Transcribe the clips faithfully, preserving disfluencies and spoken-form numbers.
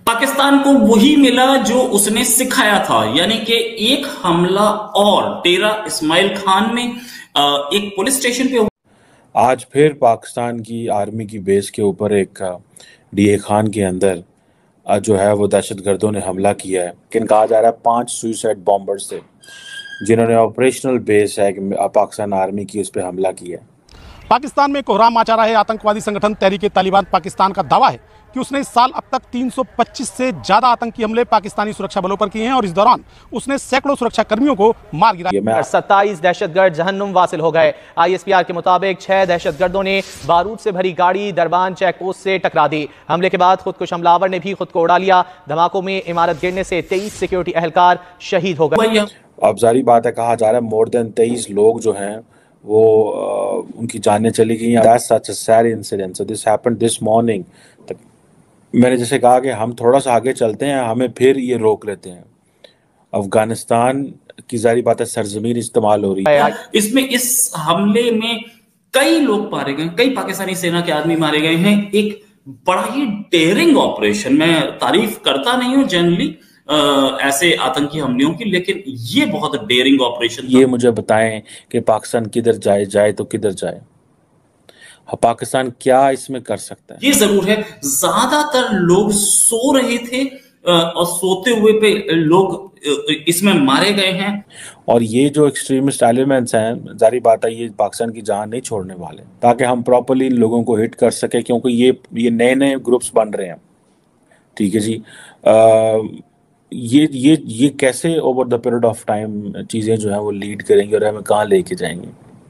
पाकिस्तान को वही मिला जो उसने सिखाया था, यानी कि एक हमला और डेरा इस्माइल खान में एक पुलिस स्टेशन पे। आज फिर पाकिस्तान की आर्मी की बेस के ऊपर एक डीए खान के अंदर जो है वो दहशतगर्दों ने हमला किया है। लेकिन कहा जा रहा है पांच सुइसाइड बॉम्बर्स थे जिन्होंने ऑपरेशनल बेस है पाकिस्तान आर्मी की उस पर हमला किया है। पाकिस्तान में कोहराम मचा रहा है आतंकवादी संगठन तहरीक तालिबान पाकिस्तान का दावा है कि उसने इस साल अब तक तीन सौ पच्चीस से ज्यादा आतंकी हमले पाकिस्तानी सुरक्षा बलों पर किए हैं और इस दौरान उसने सैकड़ों सुरक्षा कर्मियों को मार गिराया। सत्ताईस दहशतगर्द जहन्नुम वासिल हो गए। आईएसपीआर के मुताबिक छह दहशतगर्दों ने बारूद से भरी गाड़ी दरबान चेक पोस्ट से टकरा दी। हमले के बाद खुदकुश हमलावर ने भी खुद को उड़ा लिया। धमाकों में इमारत गिरने से तेईस सिक्योरिटी एहलकार शहीद हो गए। अब जारी बात है, कहा जा रहा है मोर देन तेईस लोग जो हैं वो आ, उनकी जानें चली गई हैं। That's such a sad incident. So this happened this morning. मैंने जैसे कहा कि हम थोड़ा सा आगे चलते हैं, हमें फिर ये रोक लेते हैं। अफगानिस्तान की जारी बात है सरजमीन इस्तेमाल हो रही है। इसमें इस हमले में कई लोग मारे गए, कई पाकिस्तानी सेना के आदमी मारे गए हैं। एक बड़ा ही डेयरिंग ऑपरेशन, मैं तारीफ करता नहीं हूं जनरली ऐसे आतंकी हमलों की, लेकिन ये बहुत डेयरिंग ऑपरेशन। ये मुझे बताएं कि पाकिस्तान किधर जाए, जाए तो किधर जाए, पाकिस्तान क्या इसमें कर सकता है? ये जरूर है, ज्यादातर लोग सो रहे थे और सोते हुए पे लोग इसमें मारे गए हैं। और ये जो एक्सट्रीमिस्ट एलिमेंट्स हैं, जारी बात है ये पाकिस्तान की जान नहीं छोड़ने वाले, ताकि हम प्रॉपर्ली इन लोगों को हिट कर सके, क्योंकि ये ये नए नए ग्रुप्स बन रहे हैं। ठीक है जी। आ, ये ये ये कैसे over the period of time चीजें जो है वो लीड करेंगी और हमें कहाँ लेके जाएंगे?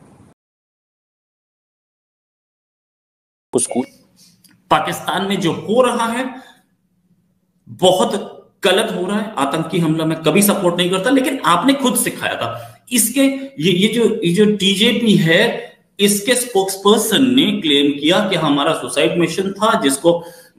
उसको पाकिस्तान में जो हो रहा है बहुत गलत हो रहा है। आतंकी हमला मैं कभी सपोर्ट नहीं करता, लेकिन आपने खुद सिखाया था। इसके ये ये जो ये जो टीजेपी है, इसके स्पोक्सपर्सन ने क्लेम किया कि हमारा सुसाइड मिशन था, जिसको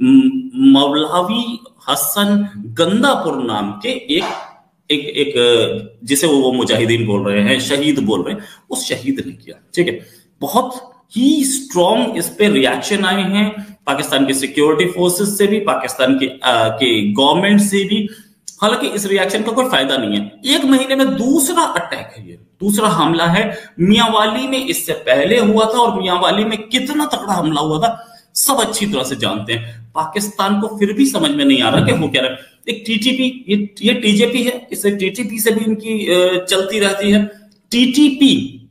मौलवी हसन गंदापुर नाम के एक एक एक जिसे वो, वो मुजाहिदीन बोल रहे हैं, शहीद बोल रहे हैं, उस शहीद ने किया। ठीक है, बहुत ही स्ट्रॉन्ग इस पे रिएक्शन आए हैं पाकिस्तान के सिक्योरिटी फोर्सेस से भी, पाकिस्तान के के गवर्नमेंट से भी। हालांकि इस रिएक्शन का कोई फायदा नहीं है। एक महीने में दूसरा अटैक है, ये दूसरा हमला है। मियांवाली में इससे पहले हुआ था, और मियांवाली में कितना तगड़ा हमला हुआ था सब अच्छी तरह से जानते हैं। पाकिस्तान को फिर भी समझ में नहीं आ रहा कि हो क्या रहा है। एक टीटीपी, ये ये टीजेपी है, इसे टीटीपी से भी इनकी चलती रहती है। टीटीपी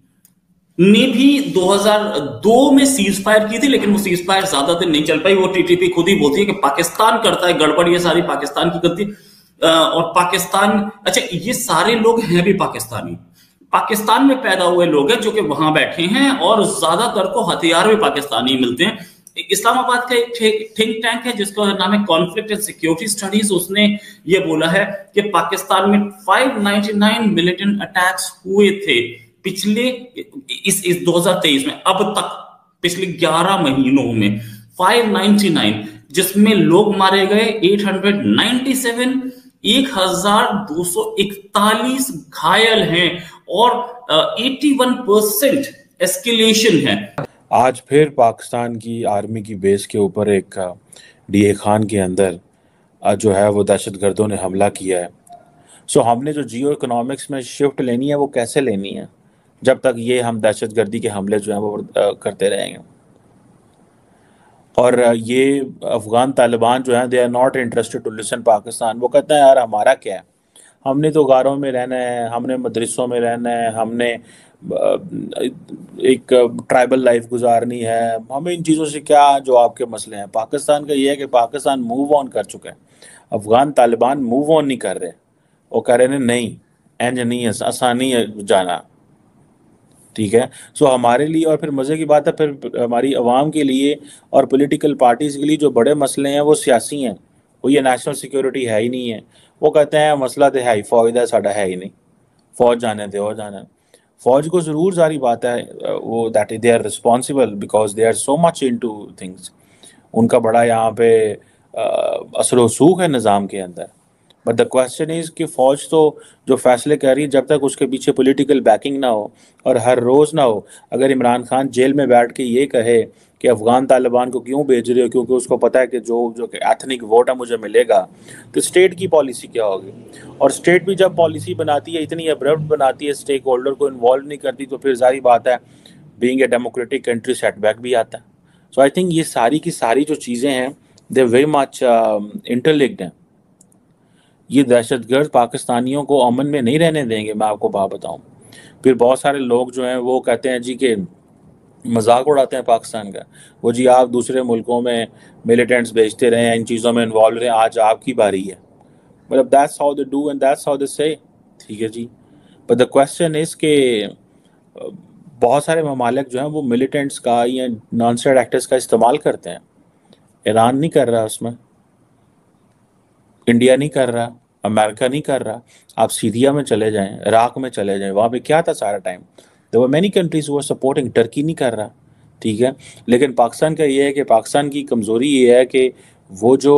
ने भी दो हज़ार दो में सीज फायर की थी, लेकिन वो सीज फायर ज्यादा दिन नहीं चल पाई। वो टीटीपी खुद ही बोलती है कि पाकिस्तान करता है गड़बड़, ये सारी पाकिस्तान की गलती। और पाकिस्तान, अच्छा ये सारे लोग हैं भी पाकिस्तानी, पाकिस्तान में पैदा हुए लोग हैं जो कि वहां बैठे हैं, और ज्यादातर को हथियार भी पाकिस्तानी मिलते हैं। इस्लामाबाद का एक थिंक टैंक है जिसका नाम है कॉन्फ्लिक्ट एंड सिक्योरिटी स्टडीज, उसने ये बोला है कि पाकिस्तान में पाँच सौ निन्यानवे मिलिटेंट अटैक्स हुए थे पिछले इस इस दो हज़ार तेईस में, अब तक पिछले ग्यारह महीनों में पाँच सौ निन्यानवे, जिसमें लोग मारे गए आठ सौ सत्तानवे, एक हजार दो सौ इकतालीस घायल हैं, और इक्यासी परसेंट एस्केलेशन है। आज फिर पाकिस्तान की आर्मी की बेस के ऊपर एक डीए खान के अंदर जो है वो दहशतगर्दों ने हमला किया है। सो हमने जो जियो इकोनॉमिक्स में शिफ्ट लेनी है वो कैसे लेनी है, जब तक ये हम दहशतगर्दी के हमले जो हैं वो करते रहेंगे। और ये अफगान तालिबान जो है they are not interested to listen Pakistan. वो कहते हैं यार हमारा क्या है, हमने तो गारों में रहना है, हमने मदरसों में रहना है, हमने एक ट्राइबल लाइफ गुजारनी है, हमें इन चीज़ों से क्या जो आपके मसले हैं। पाकिस्तान का ये है कि पाकिस्तान मूव ऑन कर चुका है, अफगान तालिबान मूव ऑन नहीं कर रहे। वो कह रहे हैं नहीं एंज नहीं है, आसानी है जाना। ठीक है, सो हमारे लिए, और फिर मज़े की बात है, फिर हमारी अवाम के लिए और पॉलिटिकल पार्टीज़ के लिए जो बड़े मसले हैं वो सियासी हैं, वो ये नेशनल सिक्योरिटी है ही नहीं है। वो कहते हैं मसला तो है ही, फौज का साडा है ही नहीं, फौज जाने दे और जाना। फौज को ज़रूर जारी बात है वो that they are responsible because they are so much into things. उनका बड़ा यहाँ पे असर रसूख है निज़ाम के अंदर, बट द क्वेश्चन इज कि फौज तो जो फैसले कर रही है, जब तक उसके पीछे पॉलिटिकल बैकिंग ना हो और हर रोज़ ना हो, अगर इमरान खान जेल में बैठ के ये कहे कि अफगान तालिबान को क्यों भेज रहे हो क्योंकि उसको पता है कि जो जो एथनिक वोट है मुझे मिलेगा, तो स्टेट की पॉलिसी क्या होगी? और स्टेट भी जब पॉलिसी बनाती है इतनी अब्रप्ट बनाती है, स्टेक होल्डर को इन्वॉल्व नहीं करती, तो फिर जारी बात है being a democratic country setback भी आता है। सो आई थिंक ये सारी की सारी जो चीज़ें हैं दे वेरी मच इंटरलिंक्ड हैं। ये दहशतगर्द पाकिस्तानियों को अमन में नहीं रहने देंगे, मैं आपको बात बताऊं। फिर बहुत सारे लोग जो हैं वो कहते हैं जी कि मजाक उड़ाते हैं पाकिस्तान का, वो जी आप दूसरे मुल्कों में मिलिटेंट्स भेजते रहे हैं, इन चीज़ों में इन्वॉल्व रहे, आज आपकी बारी है। मतलब that's how they do and that's how they say, ठीक है जी। बट द क्वेश्चन इज के बहुत सारे ममालिक जो हैं वो मिलिटेंट्स का या नॉन स्टेट एक्टर्स का इस्तेमाल करते हैं। ईरान नहीं कर रहा, उसमें इंडिया नहीं कर रहा, अमेरिका नहीं कर रहा। आप सीरिया में चले जाएं, इराक में चले जाएं, वहाँ पे क्या था सारा time? There were many countries who were supporting. Turkey नहीं कर रहा, ठीक है। लेकिन पाकिस्तान का ये है कि पाकिस्तान की कमज़ोरी ये है कि वो जो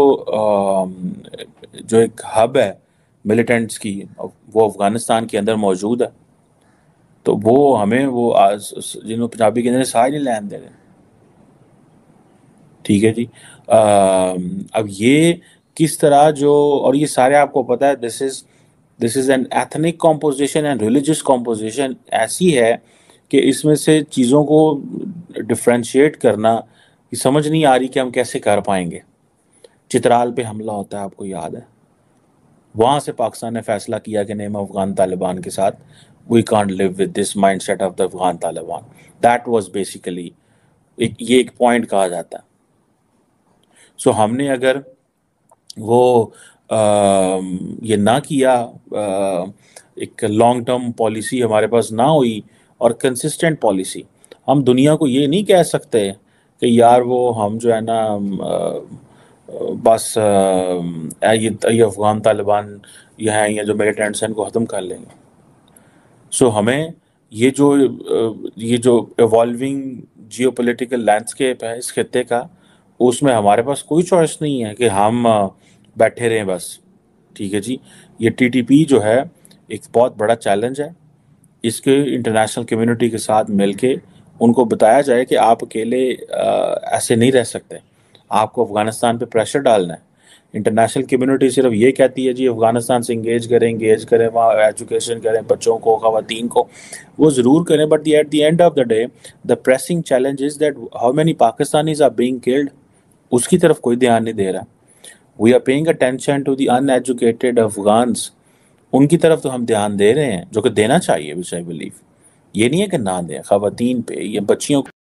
जो एक हब है मिलिटेंट्स की, वो अफगानिस्तान के अंदर मौजूद है। तो वो हमें वो आज जिन्होंने पंजाबी के अंदर साथ नहीं लैन दे रहे, ठीक है जी। आ, अब ये किस तरह जो, और ये सारे आपको पता है, this is this is an ethnic composition and religious composition ऐसी है कि इसमें से चीज़ों को डिफ्रेंशिएट करना कि समझ नहीं आ रही कि हम कैसे कर पाएंगे। चित्राल पे हमला होता है, आपको याद है, वहाँ से पाकिस्तान ने फैसला किया कि नहीं, हम अफगान तालिबान के साथ, we can't live with this mindset of the Afghan Taliban. That was basically एक ये एक पॉइंट कहा जाता है। सो so, हमने अगर वो आ, ये ना किया, आ, एक लॉन्ग टर्म पॉलिसी हमारे पास ना हुई और कंसिस्टेंट पॉलिसी, हम दुनिया को ये नहीं कह सकते कि यार वो हम जो है ना आ, बस आ, ये, ये अफगान तालिबान ये हैं, ये जो मिलिटेंट्स हैं इनको ख़त्म कर लेंगे। सो so, हमें ये जो ये जो इवॉल्विंग जियोपॉलिटिकल लैंडस्केप है इस खत्ते का, उसमें हमारे पास कोई चॉइस नहीं है कि हम बैठे रहें बस, ठीक है जी। ये टीटीपी जो है एक बहुत बड़ा चैलेंज है, इसके इंटरनेशनल कम्युनिटी के साथ मिलके उनको बताया जाए कि आप अकेले ऐसे नहीं रह सकते, आपको अफगानिस्तान पे प्रेशर डालना है। इंटरनेशनल कम्युनिटी सिर्फ ये कहती है जी अफगानिस्तान से इंगेज करें इंगेज करें वहाँ एजुकेशन करें बच्चों को, ख़वातीन को, वो ज़रूर करें, but at the end of the day the pressing challenge is that how many Pakistanis are being killed, उसकी तरफ कोई ध्यान नहीं दे रहा। We are paying attention to the uneducated Afghans, उनकी तरफ तो हम ध्यान दे रहे हैं जो कि देना चाहिए, विच आई बिलीव। ये नहीं है कि ना दें, ख़वातीन पे या बच्चियों